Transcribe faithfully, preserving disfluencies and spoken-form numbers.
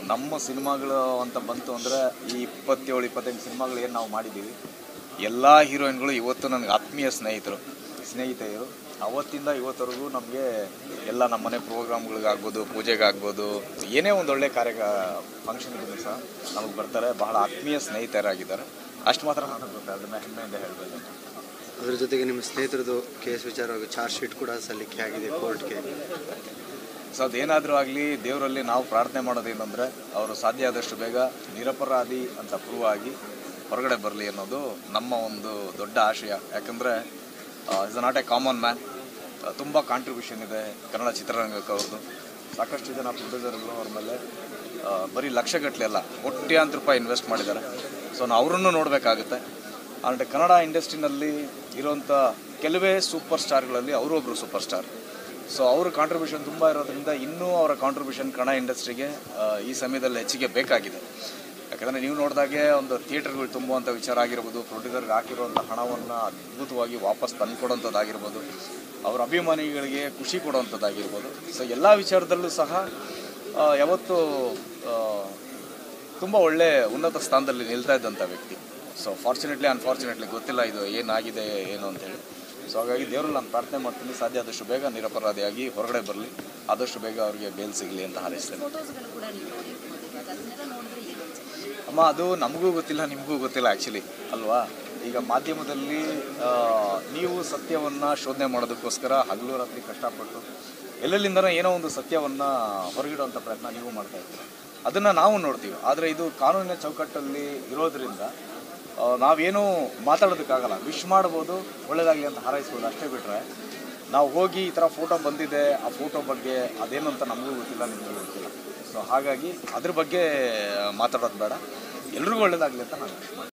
ನಮ್ಮ ಸಿನಿಮಾಗಳು ಅಂತ ಬಂತು ಅಂದರೆ ಈ ಇಪ್ಪತ್ತೇಳು ಇಪ್ಪತ್ತೆಂಟು ಸಿನಿಮಾಗಳು ಏನು ನಾವು ಮಾಡಿದ್ದೀವಿ, ಎಲ್ಲ ಹೀರೋಯಿನ್ಗಳು ಇವತ್ತು ನನಗೆ ಆತ್ಮೀಯ ಸ್ನೇಹಿತರು ಸ್ನೇಹಿತೆಯರು. ಅವತ್ತಿಂದ ಇವತ್ತರೆಗೂ ನಮಗೆ ಎಲ್ಲ ನಮ್ಮ ಮನೆ ಪ್ರೋಗ್ರಾಮ್ಗಳಿಗಾಗ್ಬೋದು, ಪೂಜೆಗಾಗ್ಬೋದು, ಏನೇ ಒಂದು ಒಳ್ಳೆ ಕಾರ್ಯ ಫಂಕ್ಷನ್ಗಳು ಸಹ ನಮಗೆ ಬರ್ತಾರೆ. ಬಹಳ ಆತ್ಮೀಯ ಸ್ನೇಹಿತರಾಗಿದ್ದಾರೆ. ಅಷ್ಟು ಮಾತ್ರ ನನಗೆ ಗೊತ್ತೆ, ಅದನ್ನು ಹೆಮ್ಮೆಯಿಂದ ಹೇಳ್ಬೋದು. ಅದ್ರ ಜೊತೆಗೆ ನಿಮ್ಮ ಸ್ನೇಹಿತರದ್ದು ಕೇಸ್ ವಿಚಾರವಾಗಿ ಚಾರ್ಜ್ ಶೀಟ್ ಕೂಡ ಸಲ್ಲಿಕೆ ಆಗಿದೆ ಕೋರ್ಟ್ಗೆ. ಸೊ ಅದೇನಾದರೂ ಆಗಲಿ, ದೇವರಲ್ಲಿ ನಾವು ಪ್ರಾರ್ಥನೆ ಮಾಡೋದೇನೆಂದರೆ ಅವರು ಸಾಧ್ಯ ಆದಷ್ಟು ಬೇಗ ನಿರಪರಾಧಿ ಅಂತ ಪ್ರೂವ್ ಆಗಿ ಹೊರಗಡೆ ಬರಲಿ ಅನ್ನೋದು ನಮ್ಮ ಒಂದು ದೊಡ್ಡ ಆಶಯ. ಯಾಕಂದರೆ is not a common man. ತುಂಬ ಕಾಂಟ್ರಿಬ್ಯೂಷನ್ ಇದೆ ಕನ್ನಡ ಚಿತ್ರರಂಗಕ್ಕೆ ಅವ್ರದ್ದು. ಸಾಕಷ್ಟು ಜನ ಪ್ರೊಡ್ಯೂಸರ್ಗಳು ಅವ್ರ ಮೇಲೆ ಬರೀ ಲಕ್ಷಗಟ್ಟಲೆ ಅಲ್ಲ, ಕೋಟ್ಯಾಂತರ ರೂಪಾಯಿ ಇನ್ವೆಸ್ಟ್ ಮಾಡಿದ್ದಾರೆ. ಸೊ ನಾವು ಅವರನ್ನು ನೋಡಬೇಕಾಗುತ್ತೆ. ಅಂದರೆ ಕನ್ನಡ ಇಂಡಸ್ಟ್ರಿನಲ್ಲಿ ಇರೋಂಥ ಕೆಲವೇ ಸೂಪರ್ ಸ್ಟಾರ್ಗಳಲ್ಲಿ ಅವರು ಒಬ್ಬರು ಸೂಪರ್ ಸ್ಟಾರ್. ಸೊ ಅವ್ರ ಕಾಂಟ್ರಿಬ್ಯೂಷನ್ ತುಂಬ ಇರೋದ್ರಿಂದ ಇನ್ನೂ ಅವರ ಕಾಂಟ್ರಿಬ್ಯೂಷನ್ ಕನ್ನಡ ಇಂಡಸ್ಟ್ರಿಗೆ ಈ ಸಮಯದಲ್ಲಿ ಹೆಚ್ಚಿಗೆ ಬೇಕಾಗಿದೆ. ಯಾಕಂದರೆ ನೀವು ನೋಡಿದಾಗೆ ಒಂದು ಥಿಯೇಟರ್ಗಳು ತುಂಬುವಂಥ ವಿಚಾರ ಆಗಿರ್ಬೋದು, ಪ್ರೊಡ್ಯೂಸರ್ಗೆ ಹಾಕಿರುವಂಥ ಹಣವನ್ನು ಅದ್ಭುತವಾಗಿ ವಾಪಸ್ ತಂದುಕೊಡೋಂಥದ್ದಾಗಿರ್ಬೋದು, ಅವರ ಅಭಿಮಾನಿಗಳಿಗೆ ಖುಷಿ ಕೊಡುವಂಥದ್ದಾಗಿರ್ಬೋದು. ಸೊ ಎಲ್ಲ ವಿಚಾರದಲ್ಲೂ ಸಹ ಯಾವತ್ತೂ ತುಂಬ ಒಳ್ಳೆ ಉನ್ನತ ಸ್ಥಾನದಲ್ಲಿ ನಿಲ್ತಾ ಇದ್ದಂಥ ವ್ಯಕ್ತಿ. ಸೊ ಫಾರ್ಚುನೇಟ್ಲಿ ಅನ್ಫಾರ್ಚುನೇಟ್ಲಿ ಗೊತ್ತಿಲ್ಲ ಇದು ಏನಾಗಿದೆ ಏನು ಅಂತೇಳಿ. ಸೊ ಹಾಗಾಗಿ ದೇವರಲ್ಲಿ ನಾನು ಪ್ರಾರ್ಥನೆ ಮಾಡ್ತೀನಿ, ಸಾಧ್ಯ ಆದಷ್ಟು ಬೇಗ ನಿರಪರಾಧಿಯಾಗಿ ಹೊರಗಡೆ ಬರಲಿ, ಆದಷ್ಟು ಬೇಗ ಅವರಿಗೆ ಬೇಲ್ ಸಿಗಲಿ ಅಂತ ಹಾರೈಸ್ತೇನೆ. ಅಮ್ಮ, ಅದು ನಮಗೂ ಗೊತ್ತಿಲ್ಲ, ನಿಮಗೂ ಗೊತ್ತಿಲ್ಲ ಆ್ಯಕ್ಚುಲಿ ಅಲ್ವಾ. ಈಗ ಮಾಧ್ಯಮದಲ್ಲಿ ನೀವು ಸತ್ಯವನ್ನು ಶೋಧನೆ ಮಾಡೋದಕ್ಕೋಸ್ಕರ ಹಗಲು ರಾತ್ರಿ ಕಷ್ಟಪಟ್ಟು ಎಲ್ಲೆಲ್ಲಿಂದನೋ ಏನೋ ಒಂದು ಸತ್ಯವನ್ನು ಹೊರಗಿಡುವಂಥ ಪ್ರಯತ್ನ ನೀವು ಮಾಡ್ತಾ ಇರ್ತೀರಿ. ಅದನ್ನು ನಾವು ನೋಡ್ತೀವಿ. ಆದರೆ ಇದು ಕಾನೂನಿನ ಚೌಕಟ್ಟಲ್ಲಿ ಇರೋದರಿಂದ ನಾವೇನೂ ಮಾತಾಡೋದಕ್ಕಾಗಲ್ಲ. ವಿಶ್ ಮಾಡ್ಬೋದು, ಒಳ್ಳೆಯದಾಗಲಿ ಅಂತ ಹಾರೈಸ್ಬೋದು, ಅಷ್ಟೇ ಬಿಟ್ಟರೆ ನಾವು ಹೋಗಿ ಈ ಥರ ಫೋಟೋ ಬಂದಿದೆ, ಆ ಫೋಟೋ ಬಗ್ಗೆ ಅದೇನು ಅಂತ ನಮಗೂ ಗೊತ್ತಿಲ್ಲ, ನಿಮಗೂ ಗೊತ್ತಿಲ್ಲ. ಸೊ ಹಾಗಾಗಿ ಅದ್ರ ಬಗ್ಗೆ ಮಾತಾಡೋದು ಬೇಡ. ಎಲ್ರಿಗೂ ಒಳ್ಳೆಯದಾಗಲಿ ಅಂತ ನಾನು